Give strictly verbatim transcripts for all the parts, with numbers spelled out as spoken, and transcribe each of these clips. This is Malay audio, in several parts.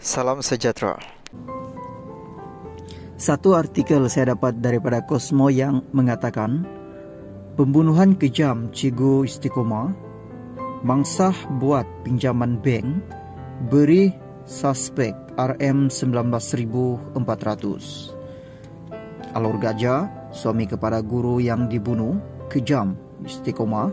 Salam sejahtera. Satu artikel saya dapat daripada Cosmo yang mengatakan pembunuhan kejam Cikgu Istiqomah, mangsah buat pinjaman bank, beri suspek R M sembilan belas ribu empat ratus. Alur Gajah, suami kepada guru yang dibunuh, kejam Istiqomah.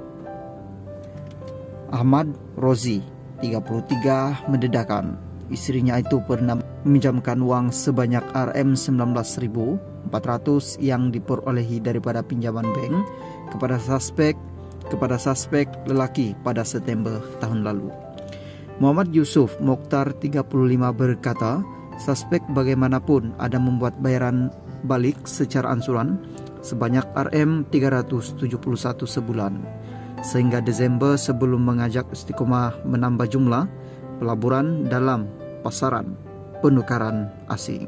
Ahmad Rozi, tiga puluh tiga, mendedakan isterinya itu pernah meminjamkan uang sebanyak R M sembilan belas ribu empat ratus yang diperolehi daripada pinjaman bank kepada suspek kepada suspek lelaki pada September tahun lalu. Muhammad Yusuf Mokhtar, tiga puluh lima, berkata, suspek bagaimanapun ada membuat bayaran balik secara ansuran sebanyak R M tiga ratus tujuh puluh satu sebulan. Sehingga Desember sebelum mengajak Istiqomah menambah jumlah pelaburan dalam pasaran penukaran asing.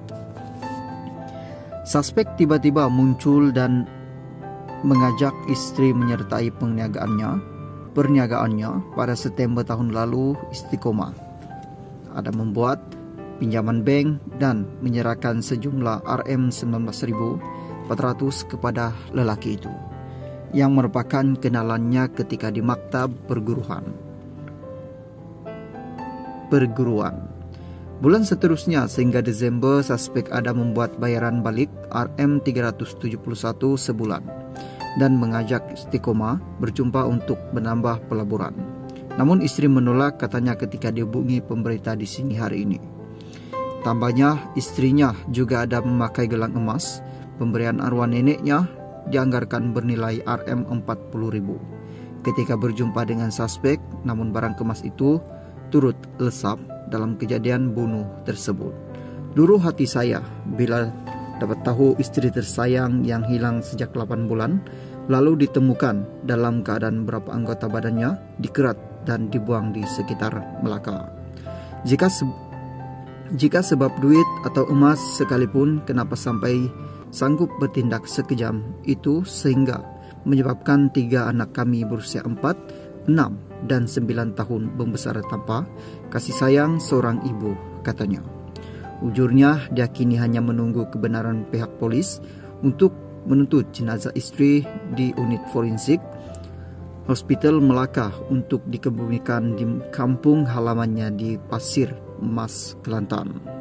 Suspek tiba-tiba muncul dan mengajak istri menyertai perniagaannya, perniagaannya pada September tahun lalu. Istiqomah ada membuat pinjaman bank dan menyerahkan sejumlah R M sembilan belas ribu empat ratus kepada lelaki itu, yang merupakan kenalannya ketika di maktab perguruan. Perguruan. Bulan seterusnya sehingga Desember, suspek ada membuat bayaran balik R M tiga ratus tujuh puluh satu sebulan dan mengajak Istiqomah berjumpa untuk menambah pelaburan. Namun istri menolak, katanya ketika dihubungi pemberita di sini hari ini. Tambahnya, istrinya juga ada memakai gelang emas. Pemberian arwah neneknya dianggarkan bernilai R M empat puluh ribu. Ketika berjumpa dengan suspek, namun barang kemas itu turut lesap dalam kejadian bunuh tersebut. Luruh hati saya bila dapat tahu istri tersayang yang hilang sejak delapan bulan lalu ditemukan dalam keadaan beberapa anggota badannya dikerat dan dibuang di sekitar Melaka. Jika se jika sebab duit atau emas sekalipun, kenapa sampai sanggup bertindak sekejam itu sehingga menyebabkan tiga anak kami berusia empat, enam, dan sembilan tahun membesar tanpa kasih sayang seorang ibu, katanya. Ujurnya, dia kini hanya menunggu kebenaran pihak polis untuk menuntut jenazah istri di unit forensik Hospital Melaka untuk dikebumikan di kampung halamannya di Pasir Mas, Kelantan.